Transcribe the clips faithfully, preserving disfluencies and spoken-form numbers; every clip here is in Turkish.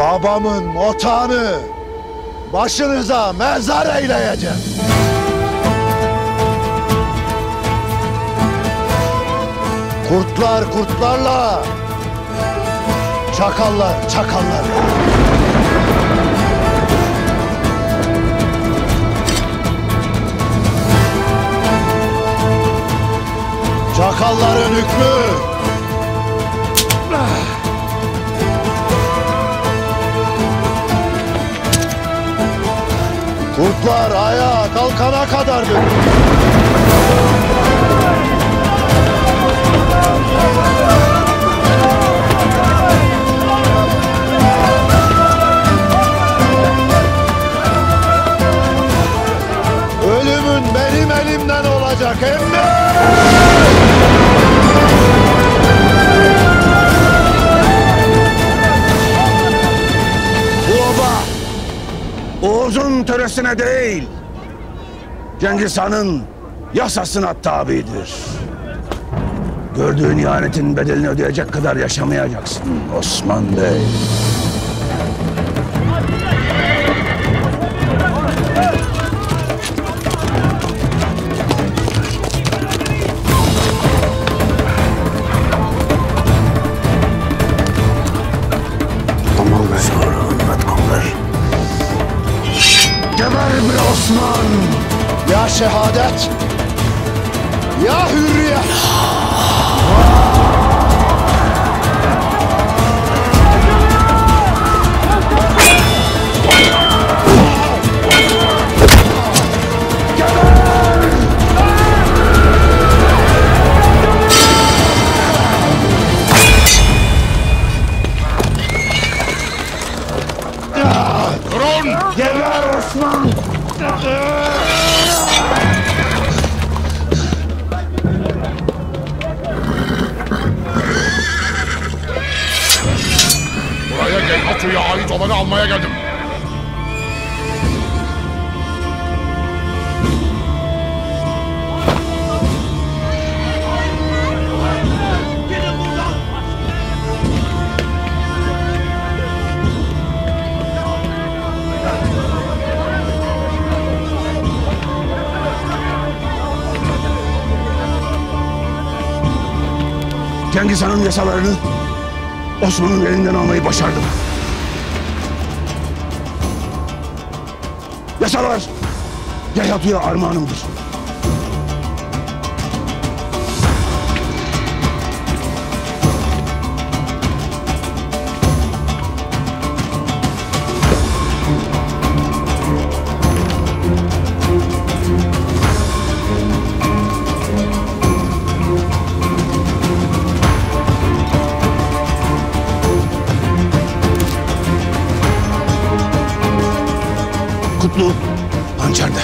babamın otağını başınıza mezar eyleyeceğim. Kurtlar kurtlarla, çakallar çakallarla. Çakalların hükmü kurtlar ayağa kalkana kadardır. Ölümün benim elimden olacak emmi! Bu oba Oğuz'un töresine değil, Cengiz Han'ın yasasına tabidir. Gördüğün ihanetin bedelini ödeyecek kadar yaşamayacaksın Osman Bey. Geber be Osman! Ya şehadet, ya hürriyet! Durun! Geber Osman! Buraya Geyhatu'ya ait olanı almaya geldim. Cengiz Han'ın yasalarını Osman'ın elinden almayı başardım. Yasalar Geyhatu'ya armağanımdır. Kutlu hançerde.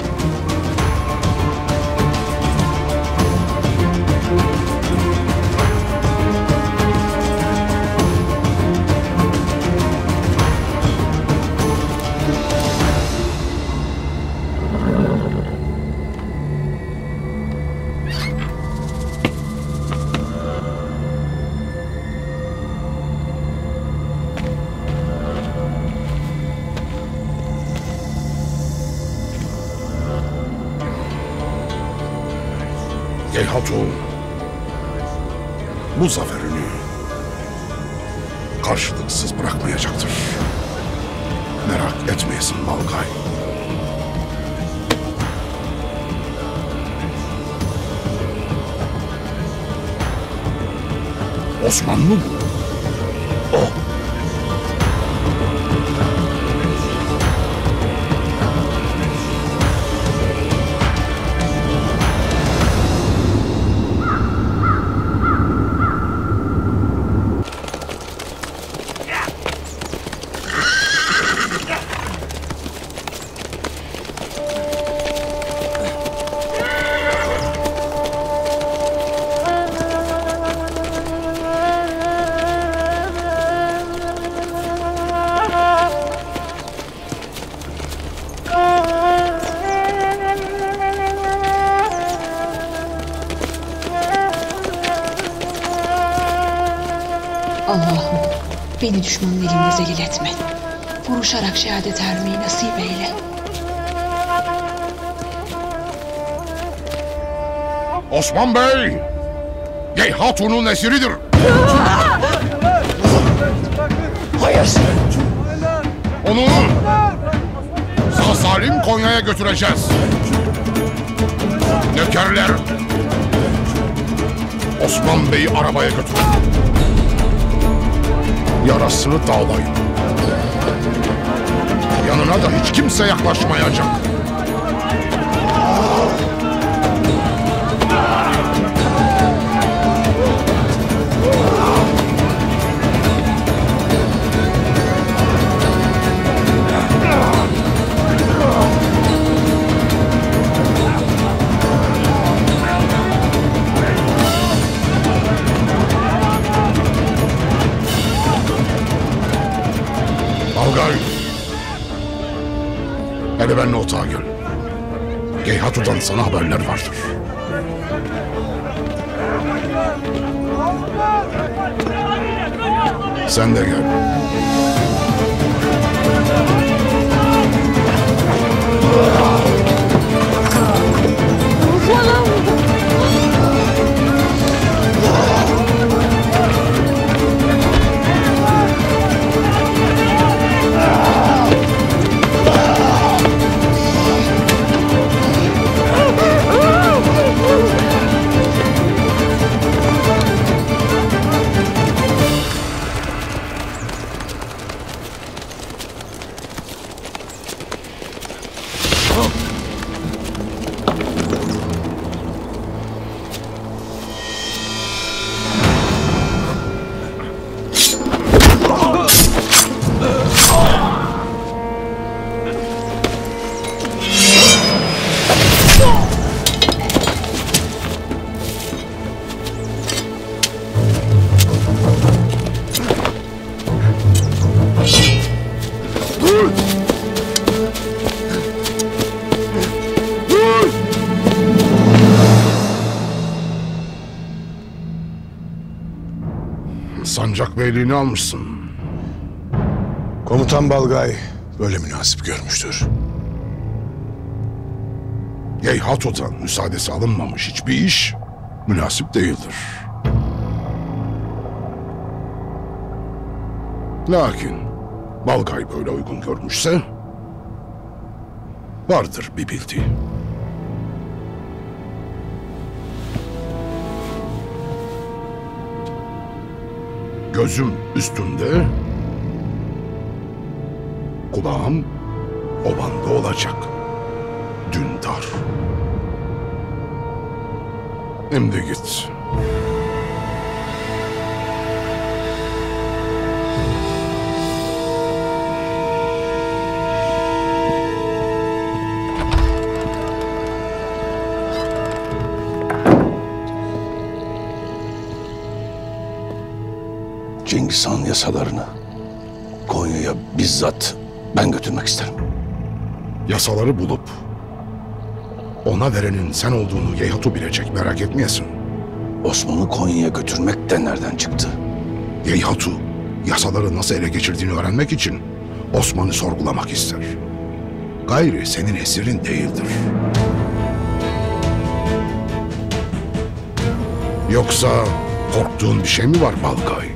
Geyhatu bu zaferini karşılıksız bırakmayacaktır. Merak etmeyesin Balgay. Osman mı bu? O. Allah'ım beni düşmanın elinde zelil etme. vuruşarak şehadet ermeyi nasip eyle. Osman Bey, Gey Hatun'un esiridir. Hayır. Onu sağ salim Konya'ya götüreceğiz. Nökerler, Osman Bey'i arabaya götürün. Yarasını dağlayın. Yanına da hiç kimse yaklaşmayacak. Balgay, hele benimle otağa gel. Geyhatu'dan sana haberler vardır. Sen de gel. Sancak beyliğini almışsın. Komutan Balgay böyle münasip görmüştür. Geyhatu'dan müsaadesi alınmamış hiçbir iş münasip değildir. Lakin Balgay böyle uygun görmüşse vardır bir bildiği. Gözüm üstünde, kulağım obanda olacak. Dündar. Şimdi git. Cengiz Han yasalarını Konya'ya bizzat ben götürmek isterim. Yasaları bulup ona verenin sen olduğunu Geyhatu bilecek, merak etmeyesin. Osman'ı Konya'ya götürmek de nereden çıktı? Geyhatu yasaları nasıl ele geçirdiğini öğrenmek için Osman'ı sorgulamak ister. Gayri senin esirin değildir. Yoksa korktuğun bir şey mi var Balgay?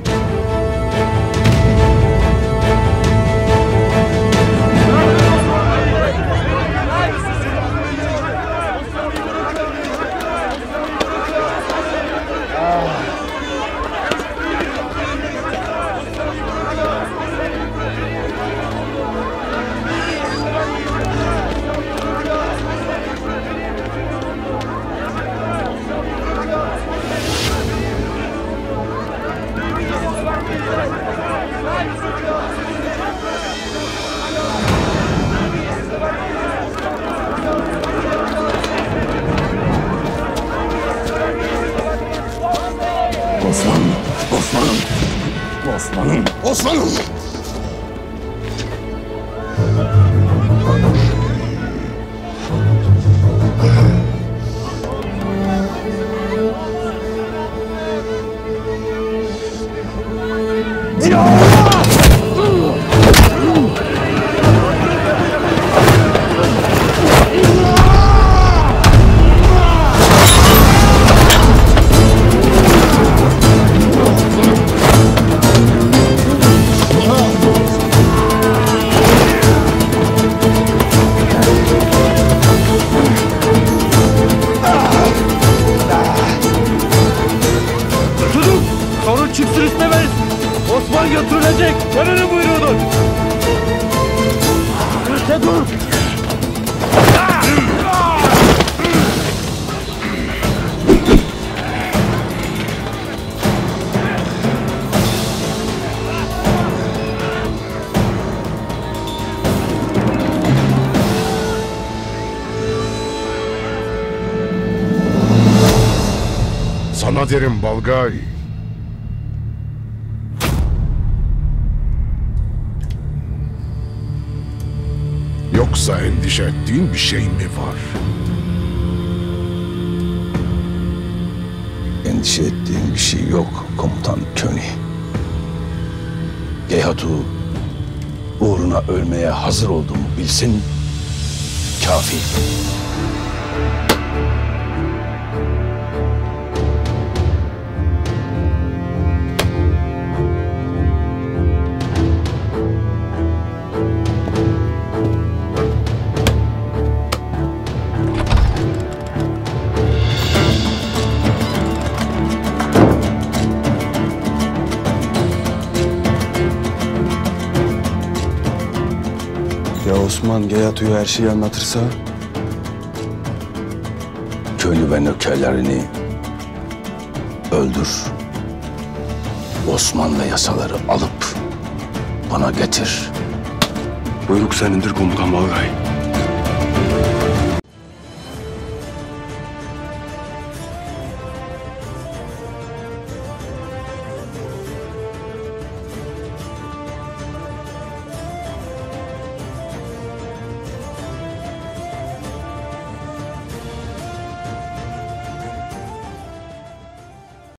Osman'ım, Osman'ım, Osman'ım, Osman'ım! Sorun çıksın istemez. Osman götürülecek. Senin buyruğudur. Öte dur. Sana derim Balgay. Yoksa endişe ettiğin bir şey mi var? Endişe ettiğim bir şey yok komutan Köni. Geyhatu uğruna ölmeye hazır olduğumu bilsin kafi. Ya Osman Geyatu'ya her şeyi anlatırsa? Köylü ve nökerlerini öldür. Osman ve yasaları alıp bana getir. Buyruk senindir komutan Balgay.